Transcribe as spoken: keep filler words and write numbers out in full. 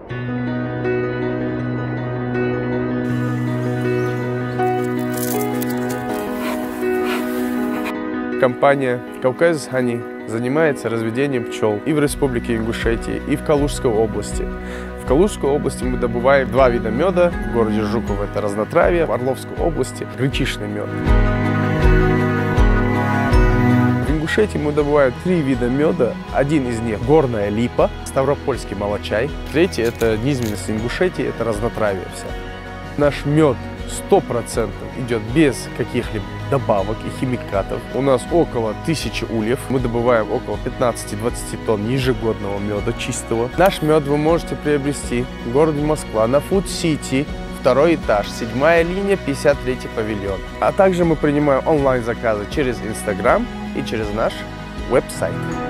Компания «Кавказец Honey» занимается разведением пчел и в Республике Ингушетия, и в Калужской области. В Калужской области мы добываем два вида меда. В городе Жуково это разнотравье, в Орловской области гречишный мед. В Ингушетии мы добываем три вида меда. Один из них горная липа, ставропольский молочай. Третий это низменность Ингушетии, это разнотравье вся. Наш мед сто процентов идет без каких-либо добавок и химикатов. У нас около тысячи ульев. Мы добываем около пятнадцати-двадцати тонн ежегодного меда чистого. Наш мед вы можете приобрести в городе Москва на Food City, второй этаж, седьмая линия, пятьдесят третий павильон. А также мы принимаем онлайн-заказы через Instagram и через наш веб-сайт.